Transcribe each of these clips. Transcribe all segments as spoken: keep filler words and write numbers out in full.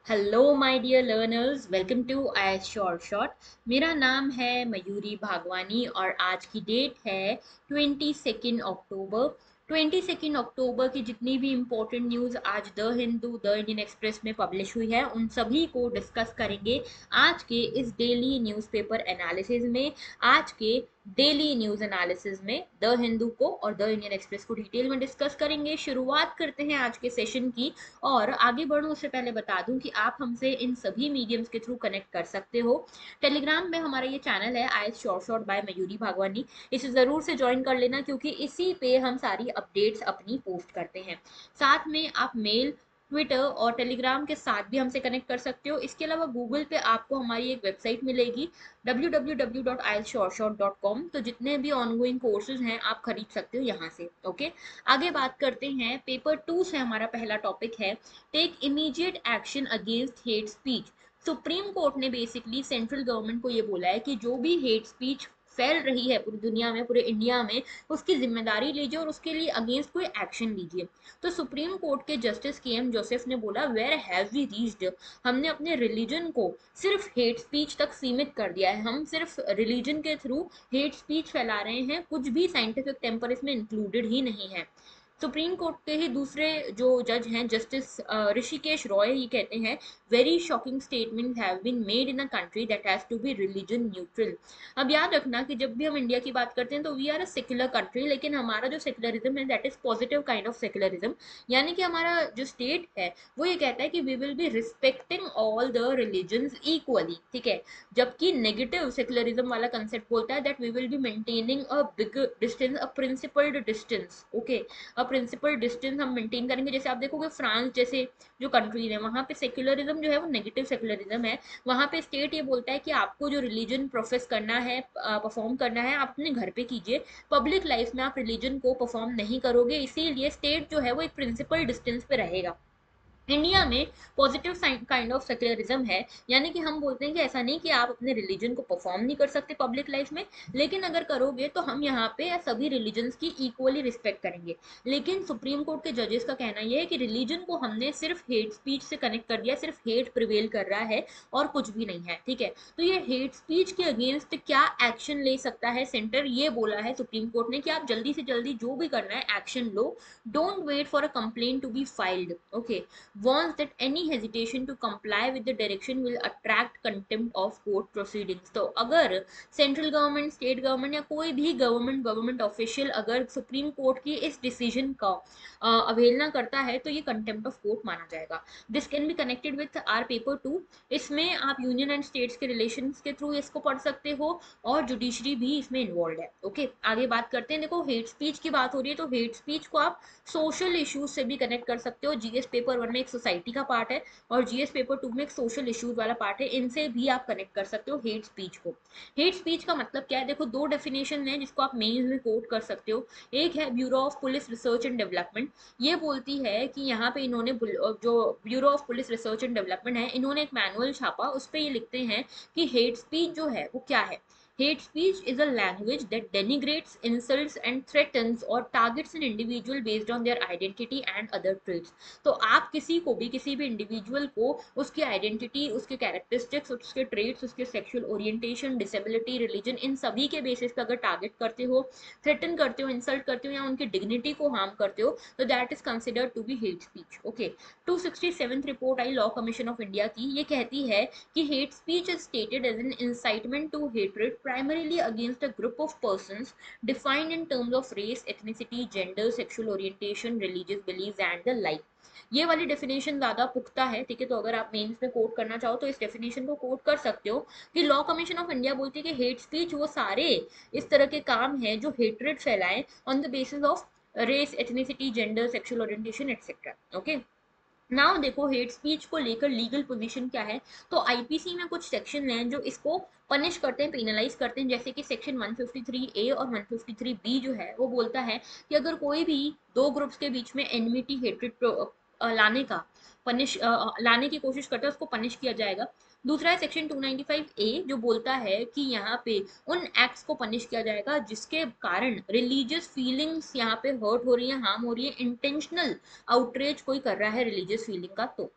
Hello my dear learners, welcome to I short short. मेरा नाम है मयूरी भागवानी और आज की डेट है twenty second October. Twenty second October की जितनी भी इम्पोर्टेंट न्यूज़ आज the Hindu the Indian Express में पब्लिश हुई है उन सभी को डिस्कस करेंगे आज के इस डेली न्यूज़पेपर एनालिसिस में। आज के डेली न्यूज़ एनालिसिस में द हिंदू को और द इंडियन एक्सप्रेस को डिटेल में डिस्कस करेंगे। शुरुआत करते हैं आज के सेशन की। और आगे बढ़ूं उससे पहले बता दूं कि आप हमसे इन सभी मीडियम्स के थ्रू कनेक्ट कर सकते हो। टेलीग्राम में हमारा ये चैनल है I short short by Mayuri Bhagwani, इसे ज़रूर से ज्वाइन कर लेना क्योंकि इसी पे हम सारी अपडेट्स अपनी पोस्ट करते हैं। साथ में आप मेल, ट्विटर और टेलीग्राम के साथ भी हमसे कनेक्ट कर सकते हो। इसके अलावा गूगल पे आपको हमारी एक वेबसाइट मिलेगी W W W dot I short short dot com. तो जितने भी ऑनगोइंग कोर्सेज हैं आप खरीद सकते हो यहाँ से। ओके, आगे बात करते हैं। पेपर टू से हमारा पहला टॉपिक है take immediate action against hate speech. Supreme court ने बेसिकली सेंट्रल गवर्नमेंट को ये बोला है कि जो भी हेट स्पीच फैल रही है पूरी दुनिया में, पूरे इंडिया में, उसकी जिम्मेदारी लीजिए और उसके लिए अगेंस्ट कोई एक्शन लीजिए। तो सुप्रीम कोर्ट के जस्टिस के एम जोसेफ ने बोला वेयर हैव वी रीच्ड, हमने अपने रिलीजन को सिर्फ हेट स्पीच तक सीमित कर दिया है। हम सिर्फ रिलीजन के थ्रू हेट स्पीच फैला रहे हैं, कुछ भी साइंटिफिक टेम्पर इसमें इंक्लूडेड ही नहीं है। सुप्रीम कोर्ट के ही दूसरे जो जज हैं जस्टिस ऋषिकेश रॉय, ये कहते हैं very shocking statement have been made in a country that has to be religion neutral. अब याद रखना कि जब भी हम इंडिया की बात करते हैं तो we are a secular country, लेकिन हमारा जो सेक्युलरिज्म है that is positive kind of secularism. यानी कि हमारा जो स्टेट है वो ये कहता है कि we will be respecting all the religions equally, ठीक है। जबकि नेगेटिव सेक्युलरिज्म वाला कंसेप्ट बोलता है that we will be maintaining a big distance, a principled distance. Okay, a principle distance हम मेंटेन करेंगे। जैसे आप देखोगे फ्रांस जैसे जो कंट्री है वहाँ पे सेक्युलरिज्म जो है वो नेगेटिव सेक्युलरिज्म है। वहाँ पे स्टेट ये बोलता है कि आपको जो रिलीजन प्रोफेस करना है, परफॉर्म करना है, आप अपने घर पे कीजिए, पब्लिक लाइफ में आप रिलीजन को परफॉर्म नहीं करोगे। इसीलिए स्टेट जो है वो एक प्रिंसिपल डिस्टेंस पे रहेगा। इंडिया में पॉजिटिव काइंड ऑफ सेक्युलरिज्म है, यानी कि हम बोलते हैं कि ऐसा नहीं कि आप अपने रिलीजन को परफॉर्म नहीं कर सकते पब्लिक लाइफ में, लेकिन अगर करोगे तो हम यहाँ पे सभी रिलीजन्स की इक्वली रिस्पेक्ट करेंगे। लेकिन सुप्रीम कोर्ट के जजेस का कहना यह है कि रिलीजन को हमने सिर्फ हेट स्पीच से कनेक्ट कर दिया, सिर्फ हेट प्रिवेल कर रहा है और कुछ भी नहीं है, ठीक है। तो ये हेट स्पीच के अगेंस्ट क्या एक्शन ले सकता है सेंटर, ये बोला है सुप्रीम कोर्ट ने कि आप जल्दी से जल्दी जो भी करना है एक्शन लो, don't wait for a complaint to be filed. Okay, warns that any hesitation to comply with the direction will attract contempt of court proceedings। तो अगर सेंट्रल गवर्नमेंट, स्टेट गवर्नमेंट या कोई भी गवर्नमेंट गवर्नमेंट ऑफिशियल अगर supreme court की इस decision का अवहेलना करता है तो ये कंटेम्प्ट ऑफ कोर्ट माना जाएगा। This can be connected with our paper two. इसमें आप यूनियन एंड स्टेट्स के रिलेशन के थ्रू इसको पढ़ सकते हो और जुडिशरी भी इसमें इन्वॉल्व है। ओके, आगे बात करते हैं। देखो, हेट स्पीच की बात हो रही है तो हेट स्पीच को आप सोशल इश्यूज से भी कनेक्ट कर सकते हो। जीएस पेपर वन में एक सोसाइटी का पार्ट है और जीएस पेपर टू में एक सोशल इश्यूज वाला पार्ट है, इनसे भी आप कनेक्ट कर सकते हो हेट स्पीच को। हेट स्पीच का मतलब क्या है? देखो, दो डेफिनेशन है जिसको आप मेंस में कोट कर सकते हो। एक है bureau of police research and development, ये बोलती है कि यहाँ पे इन्होंने जो bureau of police research and development है, इन्होंने एक मैनुअल छापा, उस पर ये लिखते हैं कि हेट स्पीच जो है वो क्या है। Hate speech is a language that denigrates, insults and threatens or targets an individual based on their identity and other traits। तो आप किसी को भी, किसी भी इंडिविजुअल को उसकी आइडेंटिटी, उसके कैरेक्टरिस्टिक्स, उसके ट्रेट्स, उसके सेक्सुअल ओरिएंटेशन, डिसेबिलिटी, रिलीजन, इन सभी के बेसिस पे अगर टारगेट करते हो, थ्रेटन करते हो, इंसल्ट करते हो या उनकी डिग्निटी को हार्म करते हो तो that is considered to be hate speech. Okay, two sixty seventh report I law commission of India की, ये कहती है कि hate speech is stated as an incitement to hatred primarily against a group of persons defined in terms of race, ethnicity, gender, sexual orientation, religious beliefs and the like। ये वाली definition ज्यादा पुख्ता है, ठीक है। तो अगर आप मेंस में कोट करना चाहो तो इस डेफिनेशन को कोट कर सकते हो कि लॉ कमीशन ऑफ इंडिया बोलती है कि हेट स्पीच वो सारे इस तरह के काम हैं जो हेट्रेड फैलाएं on the basis of race, ethnicity, gender, sexual orientation etcetera. Okay, now देखो हेट स्पीच को लेकर लीगल पोजीशन क्या है। तो आईपीसी में कुछ सेक्शन हैं जो इसको पनिश करते हैं, पेनलाइज करते हैं। जैसे कि section one fifty three A और वन फिफ्टी थ्री बी जो है वो बोलता है कि अगर कोई भी दो ग्रुप्स के बीच में एनमिटी, हेट्रेड लाने का पनिश लाने की कोशिश करता है उसको पनिश किया जाएगा। दूसरा है section two ninety five A जो बोलता है कि यहाँ पे उन एक्ट्स को पनिश किया जाएगा जिसके कारण रिलीजियस फीलिंग्स यहाँ पे हर्ट हो रही है, हार्म हो रही है, इंटेंशनल आउटरीच कोई कर रहा है रिलीजियस फीलिंग का। तो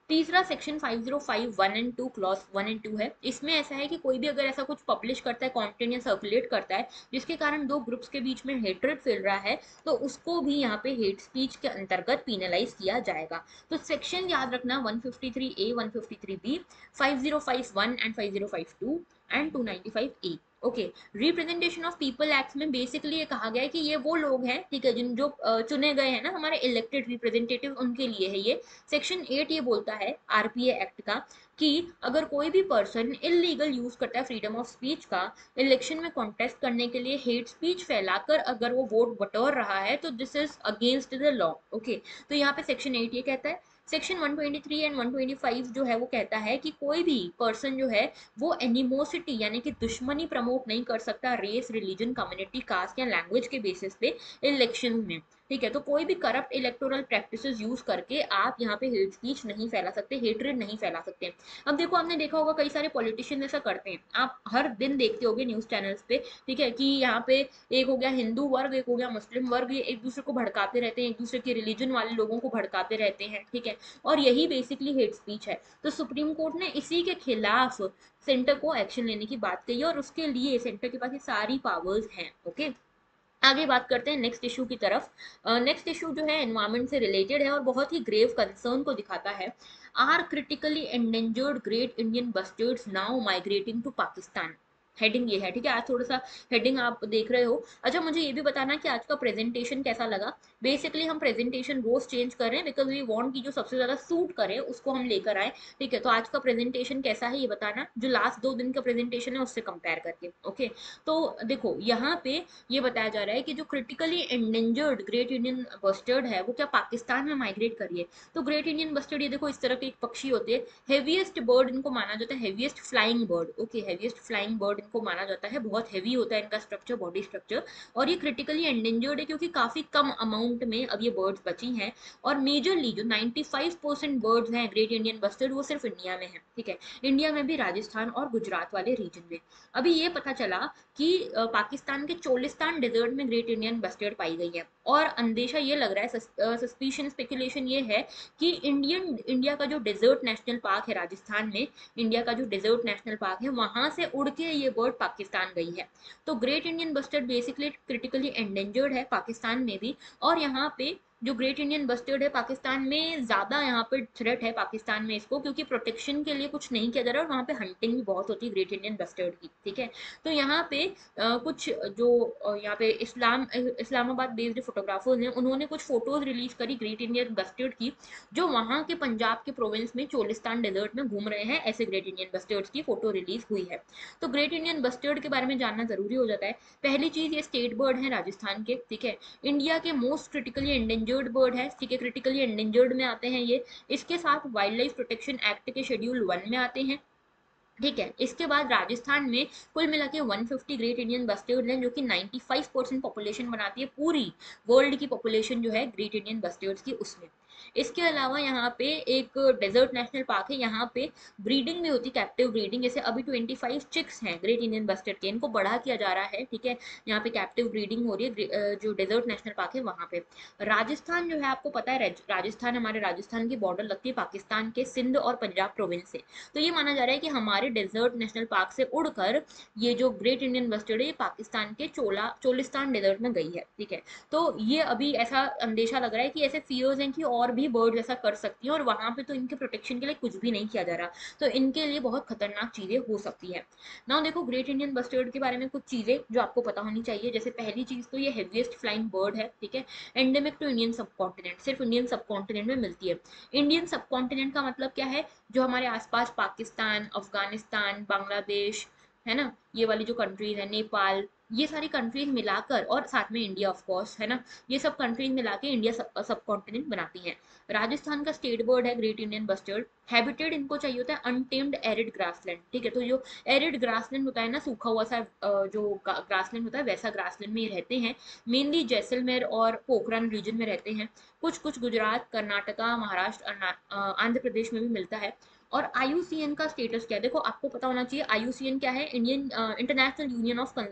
तीसरा section five zero five one and two clause one and two है। इसमें ऐसा है कि कोई भी अगर ऐसा कुछ पब्लिश करता है, कंटेंट या सर्कुलेट करता है जिसके कारण दो ग्रुप्स के बीच में हेट्रेड फैल रहा है, तो उसको भी यहाँ पे हेट स्पीच के अंतर्गत पीनलाइज किया जाएगा। तो सेक्शन याद रखना one fifty three A, one fifty three B, five zero five one and five zero five two and two ninety five A. Okay, representation of people act में basically ये कहा गया है कि ये वो लोग हैं, ठीक है, जिन जो अ, चुने गए हैं ना हमारे इलेक्टेड रिप्रेजेंटेटिव, उनके लिए है ये। सेक्शन एट ये बोलता है आरपीए एक्ट का कि अगर कोई भी पर्सन इलीगल यूज करता है फ्रीडम ऑफ स्पीच का इलेक्शन में कॉन्टेस्ट करने के लिए, हेट स्पीच फैलाकर अगर वो वोट बटोर रहा है, तो this is against the law. Okay, तो यहाँ पे सेक्शन एट ये कहता है। Section one twenty three and one twenty five जो है वो कहता है कि कोई भी पर्सन जो है वो एनिमोसिटी यानी कि दुश्मनी प्रमोट नहीं कर सकता रेस, रिलीजन, कम्युनिटी, कास्ट या लैंग्वेज के बेसिस पे इलेक्शन में। ठीक है, तो कोई भी करप्ट इलेक्टोरल प्रैक्टिसेस यूज करके आप यहाँ पे हेट स्पीच नहीं फैला सकते, हेट्रेड नहीं फैला सकते। अब देखो, आपने देखा होगा कई सारे पॉलिटिशियन ऐसा करते हैं, आप हर दिन देखते होगे न्यूज चैनल्स पे, ठीक है, कि यहाँ पे एक हो गया हिंदू वर्ग, एक हो गया मुस्लिम वर्ग, ये एक दूसरे को भड़काते रहते हैं, एक दूसरे के रिलीजन वाले लोगों को भड़काते रहते हैं, ठीक है, और यही बेसिकली हेट स्पीच है। तो सुप्रीम कोर्ट ने इसी के खिलाफ सेंटर को एक्शन लेने की बात कही और उसके लिए सेंटर के पास ये सारी पावर्स हैं। ओके, आगे बात करते हैं नेक्स्ट इशू की तरफ। नेक्स्ट uh, इशू जो है एनवायरमेंट से रिलेटेड है और बहुत ही ग्रेव कंसर्न को दिखाता है। Are critically endangered great Indian bustards now migrating to Pakistan. Heading ये है, ठीक है, आज थोड़ा सा हेडिंग आप देख रहे हो। अच्छा, मुझे ये भी बताना कि आज का प्रेजेंटेशन कैसा लगा। बेसिकली हम प्रेजेंटेशन रोज चेंज कर रहे हैं बिकॉज वी वांट की जो सबसे ज्यादा सूट करे उसको हम लेकर आए, ठीक है। तो आज का प्रेजेंटेशन कैसा है ये बताना, जो लास्ट दो दिन का प्रेजेंटेशन है उससे कंपेयर करके। ओके, तो देखो यहाँ पे ये बताया जा रहा है कि जो critically endangered great Indian bustard है वो क्या पाकिस्तान में माइग्रेट कर रही है। तो ग्रेट इंडियन बस्टर्ड ये देखो इस तरह के एक पक्षी होते हैं, हेवीएस्ट बर्ड इनको माना जाता है, heaviest flying bird. Okay, heaviest flying bird इनको माना जाता है, बहुत हैवी होता है इनका स्ट्रक्चर, बॉडी स्ट्रक्चर, और ये क्रिटिकली एंडेंजर्ड है क्योंकि काफी कम अमाउंट में अब ये बर्ड्स बची हैं। और मेजरली जो नाइंटी फाइव परसेंट बर्ड्स हैं ग्रेट इंडियन बस्टर्ड वो सिर्फ इंडिया में है, ठीक है, इंडिया में भी राजस्थान और गुजरात वाले रीजन में। अभी ये पता चला कि पाकिस्तान के चोलिस्तान डेजर्ट में ग्रेट इंडियन बस्टर्ड पाई गई है और अंदेशा ये लग रहा है, सस्पिशन स्पेकुलेशन ये है कि इंडियन इंडिया का जो डेजर्ट नेशनल पार्क है राजस्थान में, इंडिया का जो डेजर्ट नेशनल पार्क है वहां से उड़ के ये बर्ड पाकिस्तान गई है। तो great Indian bustard basically critically endangered है पाकिस्तान में भी, और यहाँ पे जो ग्रेट इंडियन बस्टर्ड है पाकिस्तान में ज्यादा यहाँ पे थ्रेट है पाकिस्तान में इसको, क्योंकि प्रोटेक्शन के लिए कुछ नहीं किया जा रहा है और वहाँ पे हंटिंग भी बहुत होती है ग्रेट इंडियन बस्टर्ड की, ठीक है। तो यहाँ पे आ, कुछ जो यहाँ पे इस्लाम इस्लामाबाद बेस्ड फोटोग्राफर्स हैं उन्होंने कुछ फोटोज रिलीज करी ग्रेट इंडियन बस्टर्ड की, जो वहाँ के पंजाब के प्रोविंस में चोलिस्तान डेजर्ट में घूम रहे हैं, ऐसे ग्रेट इंडियन बस्टर्ड्स की फोटो रिलीज हुई है। तो ग्रेट इंडियन बस्टर्ड के बारे में जानना जरूरी हो जाता है। पहली चीज, ये स्टेट बर्ड है राजस्थान के, ठीक है, इंडिया के मोस्ट क्रिटिकली एंडेंजर्ड बर्ड है, ठीक है, क्रिटिकली एंडेंजर्ड में आते हैं ये। इसके साथ वाइल्ड लाइफ प्रोटेक्शन एक्ट के शेड्यूल वन में आते हैं, ठीक है। इसके बाद राजस्थान में कुल मिला के one fifty great Indian bustard हैं जो कि नाइंटी फाइव परसेंट पॉपुलेशन बनाती है, पूरी वर्ल्ड की पॉपुलेशन जो है ग्रेट इंडियन बस्टर्ड्स की उसमें। इसके अलावा यहाँ पे एक डेजर्ट नेशनल पार्क है, यहाँ पे ब्रीडिंग भी होती है, कैप्टिव ब्रीडिंग, जैसे अभी ट्वेंटी फाइव चिक्स हैं ग्रेट इंडियन बस्टर्ड के, इनको बढ़ा किया जा रहा है, ठीक है, यहाँ पे कैप्टिव ब्रीडिंग हो रही है जो डेजर्ट नेशनल पार्क है वहाँ पे। राजस्थान जो है आपको पता है, राजस्थान हमारे राजस्थान की बॉर्डर लगती है पाकिस्तान के सिंध और पंजाब प्रोविंस से। तो ये माना जा रहा है कि हमारे डेजर्ट नेशनल पार्क से उड़कर ये जो ग्रेट इंडियन बस्टर्ड है ये पाकिस्तान के चोला चोलिस्तान डेजर्ट में गई है, ठीक है। तो ये अभी ऐसा अंदेशा लग रहा है कि ऐसे फियर्स हैं कि और भी बर्ड ऐसा कर सकती हैं और वहां पे तो इनके प्रोटेक्शन के लिए कुछ भी नहीं किया जा रहा, तो इनके लिए बहुत खतरनाक चीजें हो सकती है। नाउ देखो ग्रेट इंडियन बस्टर्ड के बारे में कुछ चीजें जो आपको पता होनी चाहिए, जैसे पहली चीज तो ये हेवीएस्ट फ्लाइंग बर्ड है, ठीक है, endemic to Indian subcontinent, सिर्फ इंडियन सब कॉन्टिनेंट में मिलती है। इंडियन सब कॉन्टिनेंट का मतलब क्या है, जो हमारे आसपास पाकिस्तान, अफगानिस्तान, बांग्लादेश है ना, ये वाली जो कंट्रीज है, नेपाल, ये सारी कंट्रीज मिलाकर, और साथ में इंडिया ऑफ कोर्स है ना, ये सब कंट्रीज मिला के इंडिया सब सब कॉन्टिनेंट बनाती हैं। राजस्थान का स्टेट बर्ड है ग्रेट इंडियन बस्टर्ड। हैबिटेट इनको चाहिए होता है अनटेम्ड एरिड ग्रासलैंड, ठीक है, तो जो एरिड ग्रासलैंड होता है ना, सूखा हुआ सा जो ग्रासलैंड होता है वैसा ग्रासलैंड में ये रहते हैं। मेनली जैसलमेर और पोखरन रीजन में रहते हैं, कुछ कुछ गुजरात, कर्नाटका, महाराष्ट्र, आंध्र प्रदेश में भी मिलता है। और आईयूसीएन का स्टेटस क्या है, देखो आपको पता होना चाहिए आईयूसीएन क्या है, Indian international union of conservation of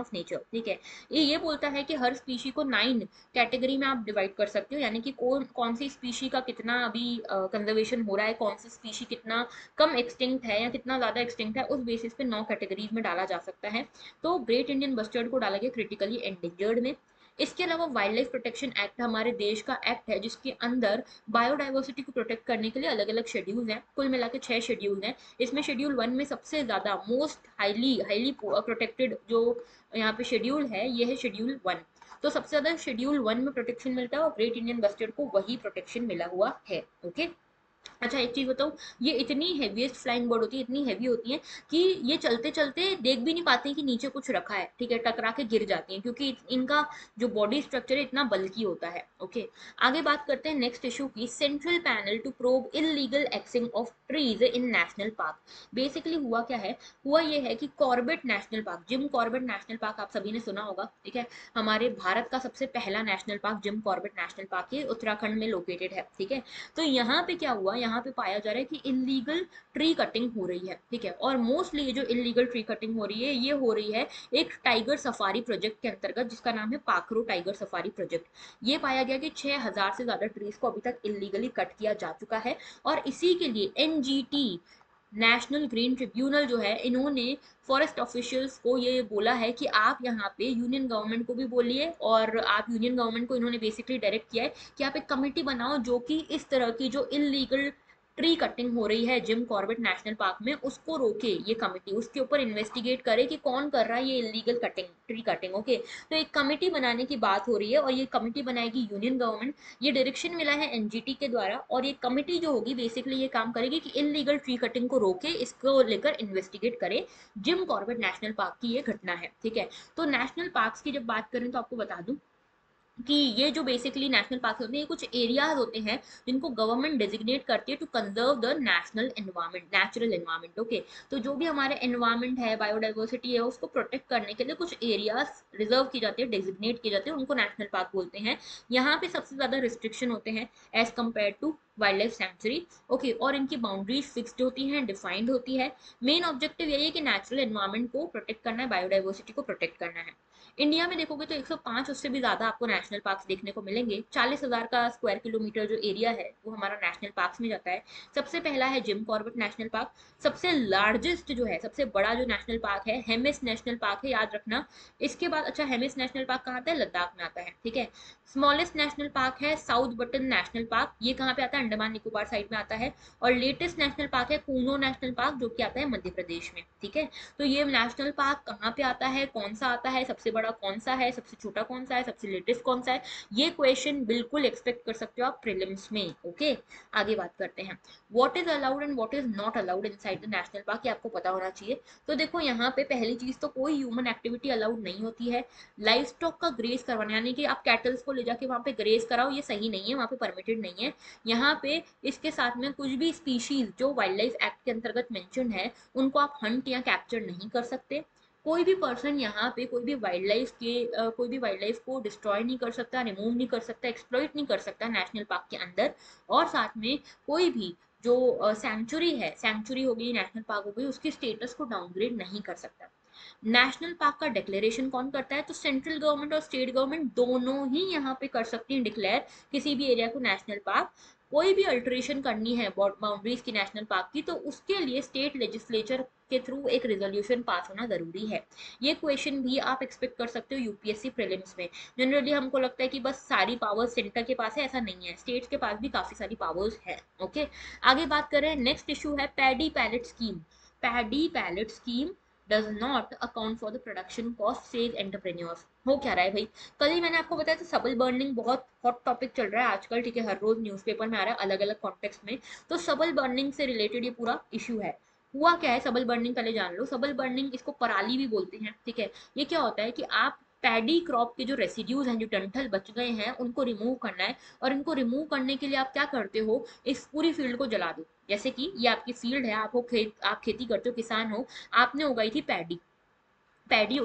of nature, ठीक है। ये ये बोलता है कि हर स्पीशी को नाइन कैटेगरी में आप डिवाइड कर सकते हो, यानी कि कौन कौन सी स्पीशी का कितना अभी कंजर्वेशन हो रहा है, कौन सी स्पीशी कितना कम एक्सटिंक्ट है या कितना ज्यादा एक्सटिंक्ट है, उस बेसिस पे नौ कैटेगरीज में डाला जा सकता है। तो ग्रेट इंडियन बस्टर्ड को डाला गया क्रिटिकली एंडेंजर्ड में। इसके अलावा वाइल्ड लाइफ प्रोटेक्शन एक्ट हमारे देश का एक्ट है जिसके अंदर बायोडाइवर्सिटी को प्रोटेक्ट करने के लिए अलग अलग शेड्यूल हैं, कुल मिला के छह शेड्यूल हैं। इसमें शेड्यूल वन में सबसे ज्यादा मोस्ट हाईली हाईली प्रोटेक्टेड जो यहाँ पे शेड्यूल है ये है शेड्यूल वन। तो सबसे ज्यादा शेड्यूल वन में प्रोटेक्शन मिलता है और ग्रेट इंडियन बस्टर्ड को वही प्रोटेक्शन मिला हुआ है। ओके, अच्छा एक चीज बताऊं, ये इतनी हेवीएस्ट फ्लाइंग बर्ड होती है, इतनी हैवी होती है कि ये चलते चलते देख भी नहीं पाती कि नीचे कुछ रखा है, ठीक है, टकरा के गिर जाती हैं क्योंकि इनका जो बॉडी स्ट्रक्चर है इतना बल्की होता है। ओके, आगे बात करते हैं नेक्स्ट इशू की, central panel to probe illegal axing of trees in national park. Basically हुआ क्या है, हुआ ये है कि Corbett national park, Jim Corbett national park आप सभी ने सुना होगा, ठीक है, हमारे भारत का सबसे पहला national park Jim Corbett national park ये उत्तराखंड में लोकेटेड है, ठीक है। तो यहाँ पे क्या हुआ, यहाँ पे पाया जा रहा है कि इलीगल ट्री कटिंग हो रही है, ठीक है, और मोस्टली ये जो इलीगल ट्री कटिंग हो रही है ये हो रही है एक टाइगर सफारी प्रोजेक्ट के अंतर्गत जिसका नाम है पाखरो टाइगर सफारी प्रोजेक्ट। ये पाया गया कि छह हजार से ज्यादा ट्रीज को अभी तक इलीगली कट किया जा चुका है और इसी के लिए एनजीटी नेशनल ग्रीन ट्रिब्यूनल जो है इन्होंने फॉरेस्ट ऑफिशियल्स को ये बोला है कि आप यहाँ पे यूनियन गवर्नमेंट को भी बोलिए और आप यूनियन गवर्नमेंट को इन्होंने बेसिकली डायरेक्ट किया है कि आप एक कमेटी बनाओ जो कि इस तरह की जो इलीगल ट्री कटिंग हो रही है जिम कॉर्बेट नेशनल पार्क में उसको रोके, ये कमेटी उसके ऊपर इन्वेस्टिगेट करे कि कौन कर रहा है ये illegal cutting, tree cutting. Okay, तो एक कमेटी बनाने की बात हो रही है और ये कमेटी बनाएगी यूनियन गवर्नमेंट, ये डायरेक्शन मिला है एनजीटी के द्वारा और ये कमेटी जो होगी बेसिकली ये काम करेगी कि इलीगल ट्री कटिंग को रोके, इसको लेकर इन्वेस्टिगेट करे। जिम कॉर्बेट नेशनल पार्क की ये घटना है, ठीक है। तो नेशनल पार्क्स की जब बात करें तो आपको बता दूं कि ये जो बेसिकली नेशनल पार्क होते हैं ये कुछ एरियाज होते हैं जिनको गवर्नमेंट डेजिग्नेट करती है to conserve the national environment, natural environment. Okay, तो जो भी हमारे एनवायरमेंट है, बायोडाइवर्सिटी है, उसको प्रोटेक्ट करने के लिए कुछ एरियाज रिजर्व की जाती है, डेजिग्नेट किए जाते हैं, उनको नेशनल पार्क बोलते हैं। यहाँ पे सबसे ज्यादा रिस्ट्रिक्शन होते हैं as compare to wildlife sanctuary. Okay, और इनकी बाउंड्रीज फिक्स्ड होती हैं, डिफाइंड होती है। मेन ऑब्जेक्टिव यही है कि नेचुरल एनवायरमेंट को प्रोटेक्ट करना है, बायोडाइवर्सिटी को प्रोटेक्ट करना है। इंडिया में देखोगे तो एक सौ पाँच उससे भी ज्यादा आपको नेशनल पार्क्स देखने को मिलेंगे। चालीस हजार का स्क्वायर किलोमीटर जो एरिया है वो हमारा नेशनल पार्क्स में जाता है। सबसे पहला है जिम कॉर्बेट नेशनल पार्क, सबसे लार्जेस्ट जो है, सबसे बड़ा जो नेशनल पार्क है हेमिस नेशनल पार्क है, याद रखना। इसके बाद अच्छा हेमिस नेशनल पार्क कहाँ आता है, लद्दाख में आता है, ठीक है। स्मॉलेस्ट नेशनल पार्क है साउथ बटन नेशनल पार्क, ये कहाँ पे आता है, अंडमान निकोबार साइड में आता है। और लेटेस्ट नेशनल पार्क है कूनो नेशनल पार्क जो कि आता है मध्य प्रदेश में, ठीक है। तो ये नेशनल पार्क कहाँ पे आता है, कौन सा आता है, सबसे बड़ा कौन सा है, सबसे छोटा कौन सा है, सबसे लेटेस्ट कौन सा है, ये क्वेश्चन बिल्कुल एक्सपेक्ट कर सकते हो आप प्रीलिम्स में। ओके, आगे बात करते हैं what is allowed and what is not allowed inside the national park, ये आपको पता होना चाहिए। तो देखो यहाँ पे पहली चीज तो कोई ह्यूमन एक्टिविटी अलाउड नहीं होती है। लाइव स्टॉक का ग्रेस करवाना, यानी कि आप कैटल्स को ले जाके वहां पे ग्रेस कराओ, ये सही नहीं है, वहां पे परमिटेड नहीं है। यहाँ पे इसके साथ में कुछ भी स्पीशीज जो वाइल्ड लाइफ एक्ट के अंतर्गत मेंशन है उनको आप हंट या कैप्चर नहीं कर सकते। कोई भी पर्सन यहाँ पे कोई भी वाइल्ड लाइफ के uh, कोई भी वाइल्ड लाइफ को डिस्ट्रॉय नहीं कर सकता, रिमूव नहीं कर सकता, एक्सप्लॉइट नहीं कर सकता नेशनल पार्क के अंदर। और साथ में कोई भी जो सेंचुरी uh, है, सेंचुरी हो गई, नेशनल पार्क हो गई, उसकी स्टेटस को डाउनग्रेड नहीं कर सकता। नेशनल पार्क का डिक्लेरेशन कौन करता है, तो सेंट्रल गवर्नमेंट और स्टेट गवर्नमेंट दोनों ही यहाँ पे कर सकती हैं डिक्लेयर किसी भी एरिया को नेशनल पार्क। कोई भी अल्टरेशन करनी है बाउंड्रीज की नेशनल पार्क की तो उसके लिए स्टेट लेजिस्लेचर के थ्रू एक रेजोल्यूशन पास होना जरूरी है। ये क्वेश्चन भी आप एक्सपेक्ट कर सकते हो यूपीएससी प्रीलिम्स में। जनरली हमको लगता है कि बस सारी पावर्स सेंटर के पास है, ऐसा नहीं है, स्टेट्स के पास भी काफी सारी पावर्स है। ओके, आगे बात करें नेक्स्ट इशू है paddy pellet scheme. Paddy pellet scheme does not account for the production cost save entrepreneurs. हो क्या रहा है भाई, कल ही मैंने आपको बताया था सबल बर्निंग बहुत हॉट टॉपिक चल रहा है आजकल, ठीक है, हर रोज न्यूज़पेपर में आ रहा है अलग अलग कॉन्टेक्स्ट में। तो सबल बर्निंग से रिलेटेड ये पूरा इशू है। हुआ क्या है सबल बर्निंग, पहले जान लो। सबल बर्निंग, इसको पराली भी बोलते हैं, ठीक है। ये क्या होता है कि आप पैडी क्रॉप के जो रेसिड्यूज हैं, जो डंठल बच गए हैं, उनको रिमूव करना है। और इनको रिमूव करने के लिए आप क्या करते हो, इस पूरी फील्ड को जला दो। जैसे कि ये आपकी फील्ड है, आपको खेत, आप खेती करते हो, किसान हो, आपने उगाई थी पैडी, पैडी उगाई,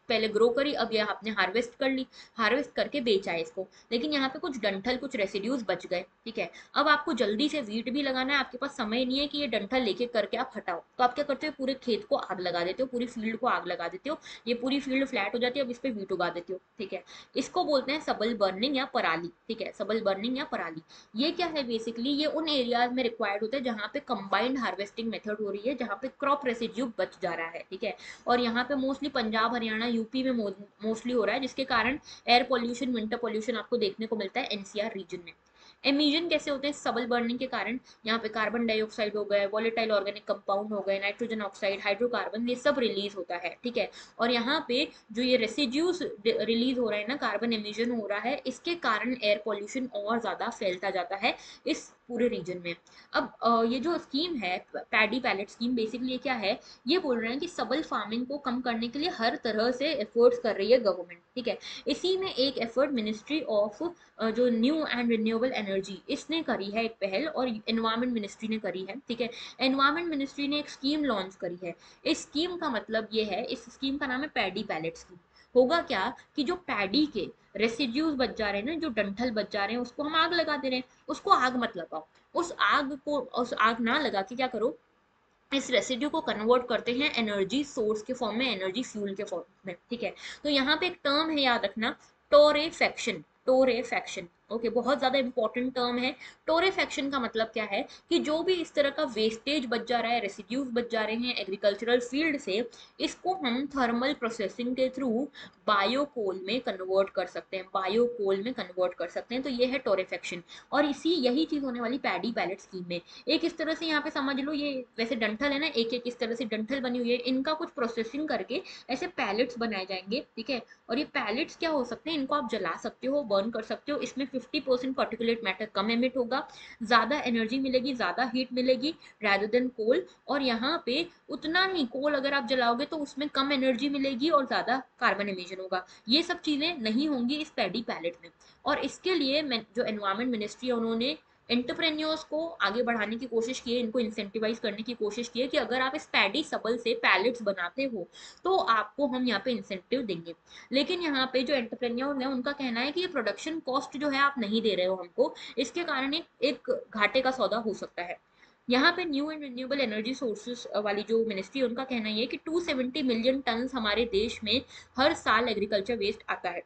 पहले ग्रो करी, अब यह आपने हार्वेस्ट कर ली, हार्वेस्ट करके बेचा है इसको, लेकिन यहाँ पे कुछ डंठल कुछ रेसिड्यूज बच गए, ठीक है। अब आपको जल्दी से वीट भी लगाना है, आपके पास समय नहीं है कि ये डंठल लेके करके आप हटाओ, तो आप क्या करते हो, पूरे खेत को आग लगा देते हो, पूरी फील्ड को आग लगा देते हो, ये पूरी फील्ड फ्लैट हो जाती है, अब इस पे वीट उगा देते हो, ठीक है। इसको बोलते हैं सबल बर्निंग या पराली, ठीक है, सबल बर्निंग या पराली। ये क्या है, बेसिकली ये उन एरियाज में रिक्वायर्ड होता है जहाँ पे कंबाइंड हार्वेस्टिंग मेथड हो रही है, जहाँ पे क्रॉप रेसिड्यू बच जा रहा है, ठीक है। और यहाँ पे मोस्टली पंजाब हरियाणा यूपी में मोस्टली हो रहा है, जिसके कारण एयर पॉल्यूशन विंटर पॉल्यूशन आपको देखने को मिलता है एनसीआर रीजन में। एमिजन कैसे होते हैं, सबल बर्निंग के कारण यहाँ पे कार्बन डाइऑक्साइड हो गए, वॉलेटाइल ऑर्गेनिक कंपाउंड हो गए, नाइट्रोजन ऑक्साइड, हाइड्रोकार्बन, ये सब रिलीज होता है, ठीक है। और यहाँ पे जो ये रेसिड्यूज रिलीज हो रहा है ना, कार्बन एमिजन हो रहा है, इसके कारण एयर पॉल्यूशन और ज्यादा फैलता जाता है इस पूरे रीजन में। अब ये जो स्कीम है पैडी पैलेट स्कीम, बेसिकली ये क्या है, ये बोल रहे हैं कि सबल फार्मिंग को कम करने के लिए हर तरह से एफर्ट्स कर रही है गवर्नमेंट, ठीक है। इसी में एक एफर्ट मिनिस्ट्री ऑफ जो न्यू एंड रिन्यूएबल एनर्जी, इसने करी है एक पहल, और एनवायरमेंट मिनिस्ट्री ने करी है, ठीक है। एनवायरमेंट मिनिस्ट्री ने एक स्कीम लॉन्च करी है। इस स्कीम का मतलब ये है, इस स्कीम का नाम है पैडी पैलेट स्कीम। होगा क्या कि जो पैडी के रेसिड्यूज बच जा रहे हैं ना, जो डंठल बच जा रहे हैं, उसको हम आग लगा दे रहे हैं, उसको आग मत लगाओ, उस आग को, उस आग ना लगा के क्या करो, इस रेसिड्यू को कन्वर्ट करते हैं एनर्जी सोर्स के फॉर्म में, एनर्जी फ्यूल के फॉर्म में, ठीक है। तो यहाँ पे एक टर्म है, याद रखना, टोरेफेक्शन, टोरेफेक्शन, ओके, बहुत ज्यादा इंपॉर्टेंट टर्म है। टोरेफेक्शन का मतलब क्या है कि जो भी इस तरह का वेस्टेज बच जा रहा है, रेसिड्यूज बच जा रहे हैं एग्रीकल्चरल फील्ड से, इसको हम थर्मल प्रोसेसिंग के थ्रू बायोकोल में कन्वर्ट कर सकते हैं, बायोकोल में कन्वर्ट कर सकते हैं, तो ये है टोरेफेक्शन। और इसी यही चीज होने वाली पैडी पैलेट स्कीम में। एक इस तरह से यहाँ पे समझ लो, ये वैसे डंठल है ना, एक एक इस तरह से डंठल बनी हुई है, इनका कुछ प्रोसेसिंग करके ऐसे पैलेट्स बनाए जाएंगे, ठीक है। और ये पैलेट्स क्या हो सकते हैं, इनको आप जला सकते हो, बर्न कर सकते हो, इसमें फिफ्टी परसेंट पर्टिकुलेट मैटर कम एमिट होगा, ज्यादा एनर्जी मिलेगी, ज्यादा हीट मिलेगी रैदर देन कोल। और यहाँ पे उतना ही कोल अगर आप जलाओगे तो उसमें कम एनर्जी मिलेगी और ज्यादा कार्बन एमिशन होगा, ये सब चीजें नहीं होंगी इस पैडी पैलेट में। और इसके लिए जो एनवायरमेंट मिनिस्ट्री है, उन्होंने एंटरप्रेन्योर्स को आगे बढ़ाने की कोशिश की है, इनको इंसेंटिवाइज करने की कोशिश की है कि अगर आप इस पैडी सबल से पैलेट्स बनाते हो तो आपको हम यहाँ पे इंसेंटिव देंगे। लेकिन यहाँ पे जो एंटरप्रेन्योर है, उनका कहना है कि ये प्रोडक्शन कॉस्ट जो है आप नहीं दे रहे हो हमको, इसके कारण एक, एक घाटे का सौदा हो सकता है। यहाँ पे new and renewable energy sources वाली जो मिनिस्ट्री है, उनका कहना ये है कि टू सेवेंटी मिलियन टन हमारे देश में हर साल एग्रीकल्चर वेस्ट आता है।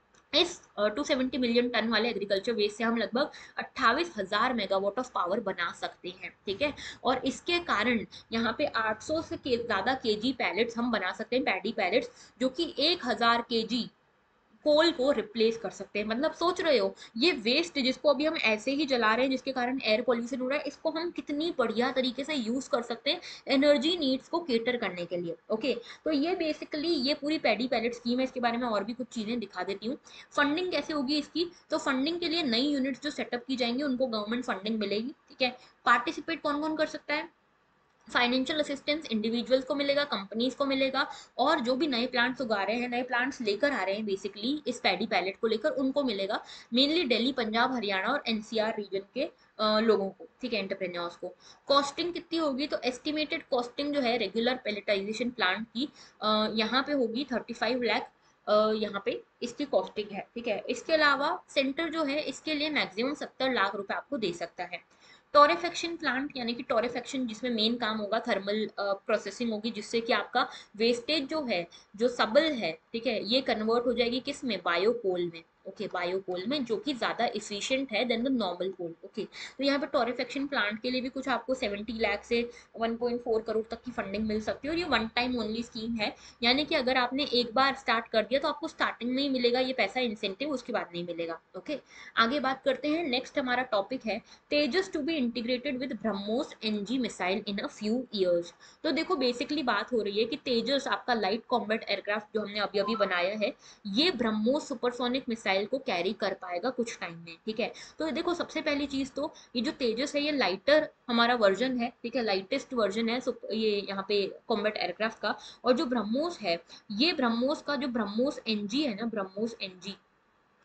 इस टू सेवेंटी मिलियन टन वाले एग्रीकल्चर वेस्ट से हम लगभग अट्ठाईस हजार मेगावाट ऑफ पावर बना सकते हैं, ठीक है। और इसके कारण यहाँ पे आठ सौ से के, ज्यादा केजी पैलेट्स हम बना सकते हैं, पैडी पैलेट्स, जो कि एक हजार केजी कोल को रिप्लेस कर सकते हैं। मतलब सोच रहे हो, ये वेस्ट जिसको अभी हम ऐसे ही जला रहे हैं, जिसके कारण एयर पोल्यूशन हो रहा है, इसको हम कितनी बढ़िया तरीके से यूज कर सकते हैं एनर्जी नीड्स को केटर करने के लिए, ओके। तो ये बेसिकली ये पूरी पैडी पैलेट स्कीम है, इसके बारे में और भी कुछ चीजें दिखा देती हूँ। फंडिंग कैसे होगी इसकी, तो फंडिंग के लिए नई यूनिट्स जो सेटअप की जाएंगी, उनको गवर्नमेंट फंडिंग मिलेगी, ठीक है। पार्टिसिपेट कौन कौन कर सकता है, फाइनेंशियल असिस्टेंस इंडिविजुअल्स को मिलेगा, कंपनीज को मिलेगा, और जो भी नए प्लांट्स उगा रहे हैं, नए प्लांट्स लेकर आ रहे हैं बेसिकली इस पैडी पैलेट को लेकर, उनको मिलेगा। मेनली दिल्ली, पंजाब, हरियाणा और एनसीआर रीजन के अ, लोगों को, ठीक है, एंटरप्रेन्योर्स को। कॉस्टिंग कितनी होगी, तो एस्टिमेटेड कॉस्टिंग जो है रेगुलर पैलेटाइजेशन प्लांट की अ, यहाँ पे होगी थर्टी फाइव लैख, यहाँ पे इसकी कॉस्टिंग है, ठीक है। इसके अलावा सेंटर जो है इसके लिए मैक्सिमम सत्तर लाख रुपए आपको दे सकता है। टोरेफेक्शन प्लांट, यानी कि टोरेफेक्शन जिसमें मेन काम होगा थर्मल प्रोसेसिंग होगी, जिससे कि आपका वेस्टेज जो है, जो सबल है, ठीक है, ये कन्वर्ट हो जाएगी किस में, बायोकोल में, ओके, बायोकोल में, जो कि ज्यादा इफिशिएंट है than the normal coal, okay. तो यहाँ पे टोरेफेक्शन प्लांट के लिए भी कुछ आपको सेवेंटी लाख से वन पॉइंट फोर करोड़ तक की फंडिंग मिल सकती है, और ये वन टाइम ओनली स्कीम है, यानी कि अगर आपने एक बार स्टार्ट कर दिया तो आपको स्टार्टिंग में ही मिलेगा ये पैसा इंसेंटिव, उसके बाद नहीं मिलेगा, ओके। आगे बात करते हैं, नेक्स्ट हमारा टॉपिक है Tejas to be integrated with BrahMos NG missile in a few years. तो देखो बेसिकली बात हो रही है कि तेजस आपका लाइट कॉम्बैट एयरक्राफ्ट जो हमने अभी अभी बनाया है, ये ब्रह्मोस सुपरसोनिक मिसाइल को कैरी कर पाएगा कुछ टाइम में, ठीक है। तो देखो सबसे पहली चीज तो ये जो तेजस है, ये लाइटर हमारा वर्जन है, ठीक है, लाइटेस्ट वर्जन है ये यहाँ पे कॉम्बैट एयरक्राफ्ट का। और जो ब्रह्मोस है, ये ब्रह्मोस का जो ब्रह्मोस एनजी है ना, ब्रह्मोस एनजी,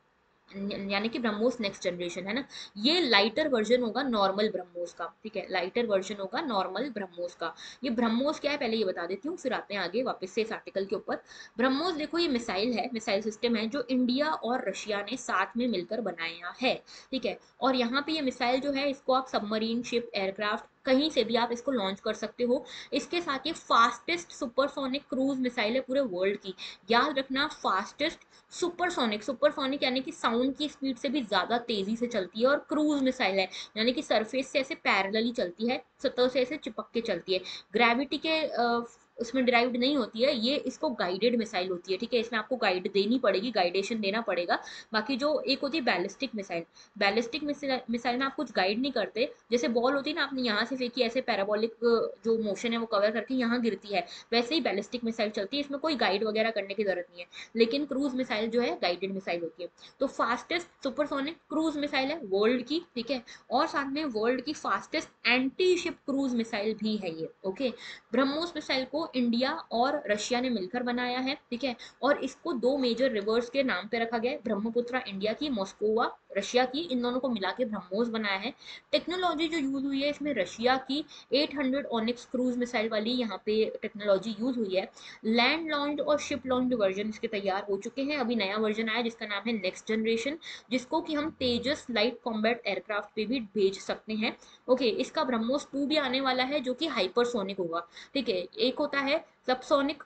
यानी कि ब्रह्मोस नेक्स्ट जनरेशन है ना, ये लाइटर वर्जन होगा नॉर्मल ब्रह्मोस का, ठीक है, लाइटर वर्जन होगा नॉर्मल ब्रह्मोस का। ये ब्रह्मोस क्या है पहले ये बता देती हूँ, फिर आते हैं आगे वापस से इस आर्टिकल के ऊपर। ब्रह्मोस देखो ये मिसाइल है, मिसाइल सिस्टम है जो इंडिया और रशिया ने साथ में मिलकर बनाया है, ठीक है। और यहाँ पे ये मिसाइल जो है इसको आप सबमरीन, शिप, एयरक्राफ्ट कहीं से भी आप इसको लॉन्च कर सकते हो। इसके साथ ये फास्टेस्ट सुपरसोनिक क्रूज मिसाइल है पूरे वर्ल्ड की। याद रखना, फास्टेस्ट सुपरसोनिक, सुपरसोनिक यानी कि साउंड की स्पीड से भी ज्यादा तेजी से चलती है, और क्रूज मिसाइल है यानी कि सरफेस से ऐसे पैरेलली चलती है, सतह से ऐसे चिपक के चलती है, ग्रेविटी के अ, उसमें डिराइव्ड नहीं होती है, ये इसको गाइडेड मिसाइल होती है, ठीक है। इसमें आपको गाइड देनी पड़ेगी, गाइडेशन देना पड़ेगा। बाकी जो एक होती है बैलिस्टिक मिसाइल, बैलिस्टिक मिसाइल में आप कुछ गाइड नहीं करते, जैसे बॉल होती है ना, आपने यहाँ से फेंकी ऐसे पैराबोलिक जो मोशन है वो कवर करके यहाँ गिरती है, वैसे ही बैलिस्टिक मिसाइल चलती है, इसमें कोई गाइड वगैरह करने की जरूरत नहीं है। लेकिन क्रूज मिसाइल जो है गाइडेड मिसाइल होती है। तो फास्टेस्ट सुपरसोनिक क्रूज मिसाइल है वर्ल्ड की, ठीक है, और साथ में वर्ल्ड की fastest anti ship cruise missile भी है ये, ओके। ब्रह्मोस मिसाइल को इंडिया और रशिया ने मिलकर बनाया है, ठीक है, और इसको दो मेजर रिवर्स के नाम पे रखा गया है, ब्रह्मपुत्रा इंडिया की, मॉस्कोवा रशिया की, इन दोनों को मिला के ब्रह्मोस बनाया है। टेक्नोलॉजी जो यूज हुई है इसमें रशिया की eight hundred Onyx cruise missile वाली यहाँ पे टेक्नोलॉजी यूज हुई है। लैंड लॉन्च और शिप लॉन्च वर्जन इसके तैयार हो चुके हैं, अभी नया वर्जन आया जिसका नाम है नेक्स्ट जनरेशन, जिसको कि हम तेजस लाइट कॉम्बैट एयरक्राफ्ट पे भी भेज सकते हैं, ओके। इसका ब्रह्मोस टू भी आने वाला है जो कि हाइपरसोनिक होगा, ठीक है। एक होता है सबसोनिक,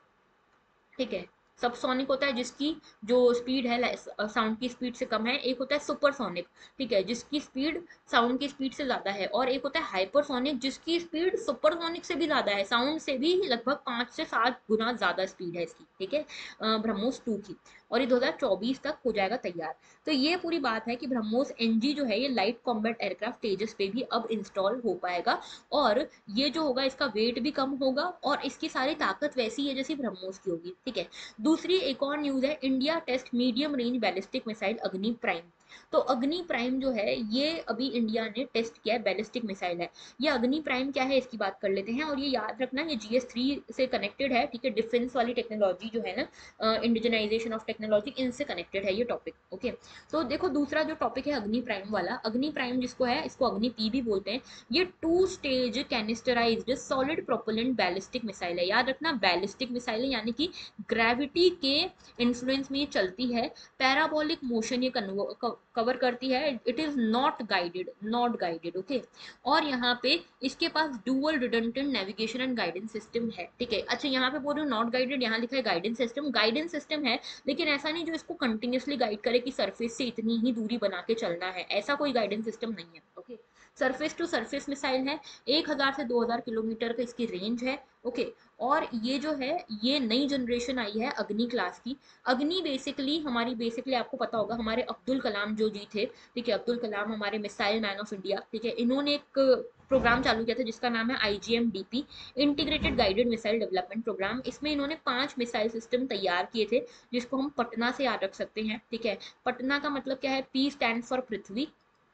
ठीक है, सबसोनिक होता है जिसकी जो स्पीड है साउंड की स्पीड से कम है, एक होता है सुपरसोनिक, ठीक है, जिसकी स्पीड साउंड की स्पीड से ज्यादा है, और एक होता है हाइपरसोनिक जिसकी स्पीड सुपरसोनिक से भी ज्यादा है, साउंड से भी लगभग पांच से सात गुना ज्यादा स्पीड है इसकी, ठीक है, ब्रह्मोस टू की। और ये दो हज़ार चौबीस तक हो जाएगा तैयार। तो ये पूरी बात है कि ब्रह्मोस एनजी जो है ये लाइट कॉम्बैट एयरक्राफ्ट तेजस पे भी अब इंस्टॉल हो पाएगा, और ये जो होगा इसका वेट भी कम होगा, और इसकी सारी ताकत वैसी है जैसी ब्रह्मोस की होगी, ठीक है। दूसरी एक और न्यूज है, India test medium range ballistic missile Agni prime. तो अग्नि प्राइम जो है ये अभी इंडिया ने टेस्ट किया है, बैलिस्टिक मिसाइल है। ये अग्नि प्राइम क्या है इसकी बात कर लेते हैं, और ये याद रखना ये जी एस थ्री से कनेक्टेड है, ठीक है, डिफेंस वाली टेक्नोलॉजी जो है ना, इंडिजनाइजेशन ऑफ टेक्नोलॉजी, इनसे कनेक्टेड है ये टॉपिक, ओके। तो देखो दूसरा जो टॉपिक है अग्नि प्राइम वाला, अग्नि प्राइम जिसको है इसको अग्नि पी भी बोलते हैं, ये two stage canisterized solid propellant ballistic missile है। याद रखना बैलिस्टिक मिसाइल है यानी कि ग्रेविटी के इन्फ्लुएंस में ये चलती है, पैराबोलिक मोशन ये कवर करती है, it is not guided, not guided, okay. और यहाँ पे इसके पास dual redundant navigation and guidance system है, ठीक है। अच्छा यहाँ पे बोल रही हूँ नॉट गाइडेड, यहाँ लिखा है गाइडेंस सिस्टम, गाइडेंस सिस्टम है लेकिन ऐसा नहीं जो इसको कंटिन्यूसली गाइड करे कि सरफेस से इतनी ही दूरी बना के चलना है, ऐसा कोई गाइडेंस सिस्टम नहीं है, okay. Surface to surface missile है, एक हजार से दो हजार किलोमीटर का इसकी रेंज है, ओके। और ये जो है ये नई जनरेशन आई है अग्नि क्लास की। अग्नि बेसिकली हमारी, बेसिकली आपको पता होगा हमारे अब्दुल कलाम जो जी थे, ठीक है, अब्दुल कलाम हमारे मिसाइल मैन ऑफ इंडिया, ठीक है, इन्होंने एक प्रोग्राम चालू किया था जिसका नाम है I G M D P, integrated guided missile development programme. इसमें इन्होंने पांच मिसाइल सिस्टम तैयार किए थे जिसको हम पटना से याद रख सकते हैं, ठीक है। पटना का मतलब क्या है, P stand for Prithvi,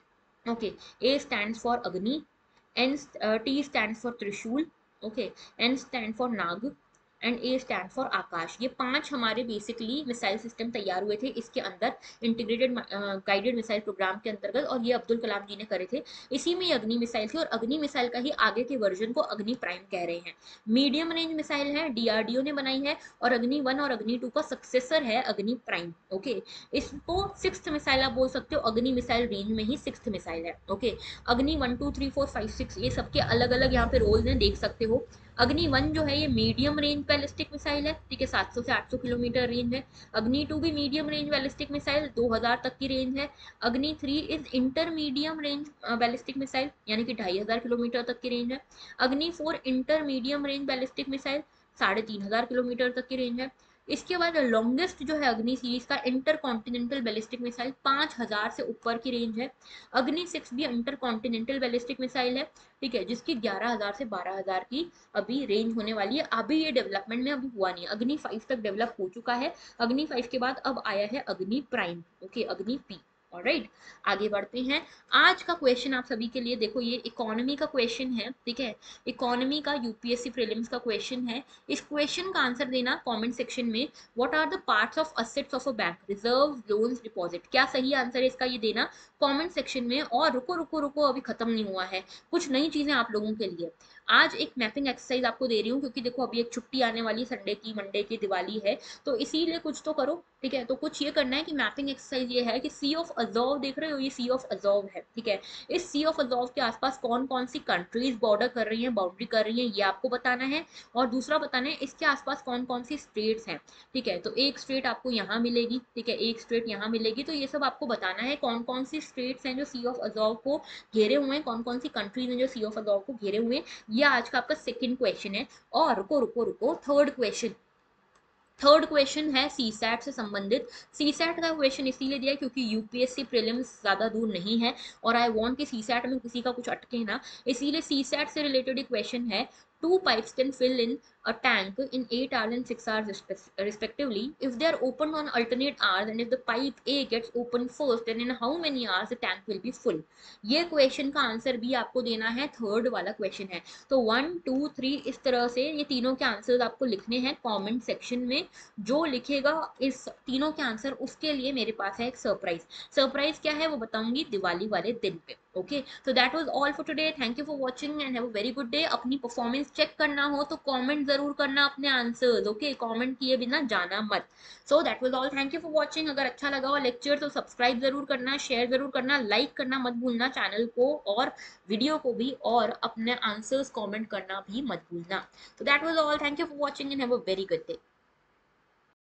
okay, A stand for Agni, N T stand for Trishul, okay, N stand for Nag, and A stand for Akash. ये पांच हमारे बेसिकली मिसाइल सिस्टम तैयार हुए थे इसके अंदर, इंटीग्रेटेड गाइडेड मिसाइल प्रोग्राम के अंतर्गत, और ये अब्दुल कलाम जी ने करे थे। इसी में अग्नि मिसाइल थी, और अग्नि मिसाइल का ही आगे के वर्जन को अग्नि प्राइम कह रहे हैं। मीडियम रेंज मिसाइल है, डी आर डी ओ ने बनाई है, और अग्नि वन और अग्नि टू का सक्सेसर है अग्नि प्राइम, ओके। इसको सिक्स्थ मिसाइल आप बोल सकते हो, अग्नि मिसाइल रेंज में ही सिक्स्थ मिसाइल है, okay. Agni one two three four five six ये सबके अलग अलग यहाँ पे रोल्स हैं, देख सकते हो। अग्नि वन जो है ये मीडियम रेंज बैलिस्टिक मिसाइल है, ठीक है, सात सौ से आठ सौ किलोमीटर रेंज है। अग्नि टू भी मीडियम रेंज बैलिस्टिक मिसाइल, दो हज़ार तक की रेंज है। Agni three is inter medium range ballistic missile, यानी कि ढाई हजार किलोमीटर तक की रेंज है। Agni four inter medium range ballistic missile, साढ़े तीन हजार किलोमीटर तक की रेंज है। इसके बाद लॉन्गेस्ट जो है अग्नि सीरीज का इंटर कॉन्टिनेंटल बैलिस्टिक मिसाइल, पांच हजार से ऊपर की रेंज है। अग्नि सिक्स भी इंटर कॉन्टिनेंटल बैलिस्टिक मिसाइल है, ठीक है, जिसकी ग्यारह हजार से बारह हजार की अभी रेंज होने वाली है। अभी ये डेवलपमेंट में अभी हुआ नहीं है, अग्नि फाइव तक डेवलप हो चुका है। अग्नि फाइव के बाद अब आया है Agni prime, okay, Agni P. Alright, आगे बढ़ते हैं। आज का क्वेश्चन आप सभी के लिए, देखो ये इकोनॉमी का क्वेश्चन है, ठीक है, इकोनॉमी का यूपीएससी प्रीलिम्स का क्वेश्चन है। इस क्वेश्चन का आंसर देना कमेंट सेक्शन में। What are the parts of assets of a bank? Reserve, loans, deposit. क्या सही आंसर है इसका, ये देना कमेंट सेक्शन में। और रुको रुको रुको, अभी खत्म नहीं हुआ है, कुछ नई चीजें आप लोगों के लिए। आज एक मैपिंग एक्सरसाइज आपको दे रही हूँ, क्योंकि देखो अभी एक छुट्टी आने वाली, संडे की, मंडे की, दिवाली है, तो इसीलिए कुछ तो करो, ठीक है। तो कुछ ये करना है कि मैपिंग एक्सरसाइज ये है कि सी ऑफ अजॉव देख रहे हो, ये सी ऑफ अजॉव है, ठीक है। इस सी ऑफ अजॉव के आसपास कौन कौन सी कंट्रीज बॉर्डर कर रही हैं, बाउंड्री कर रही हैं, ये आपको बताना है। और दूसरा बताना है इसके आसपास कौन कौन सी स्टेट्स हैं, ठीक है। तो एक स्टेट आपको यहाँ मिलेगी, ठीक है, एक स्टेट यहाँ मिलेगी, तो ये सब आपको बताना है कौन कौन सी स्टेट्स हैं जो सी ऑफ अजॉव को घेरे हुए हैं, कौन कौन सी कंट्रीज हैं जो सी ऑफ अजॉव को घेरे हुए हैं। ये आज का आपका सेकंड क्वेश्चन है। और रुको रुको रुको, थर्ड क्वेश्चन, थर्ड क्वेश्चन है सीसैट से संबंधित। सीसैट का क्वेश्चन इसीलिए दिया है क्योंकि यूपीएससी प्रीलिम्स ज्यादा दूर नहीं है, और आई वांट कि सीसैट में किसी का कुछ अटके ना, इसीलिए सीसैट से रिलेटेड क्वेश्चन है। Two pipes can fill in a tank in eight hours and six hours respectively if they are opened on alternate hours, and if the pipe A gets opened first, then in how many hours the tank will be full? ये question का answer भी आपको देना है, third वाला question है। तो one two three इस तरह से ये तीनों के आंसर आपको लिखने हैं कमेंट सेक्शन में। जो लिखेगा इस तीनों के आंसर, उसके लिए मेरे पास है एक सरप्राइज। सरप्राइज क्या है वो बताऊंगी दिवाली वाले दिन पे। ओके, तो that was all for today. Thank you for watching and have a very good day. अपनी परफॉर्मेंस चेक करना हो तो कमेंट जरूर करना अपने आंसर्स, ओके, कमेंट किए बिना जाना मत। So that was all, thank you for watching. अगर अच्छा लगा हो लेक्चर तो सब्सक्राइब जरूर करना, शेयर जरूर करना, लाइक करना मत भूलना चैनल को और वीडियो को भी, और अपने आंसर्स कमेंट करना भी मत भूलना। तो that was all, thank you for watching and have a very good day.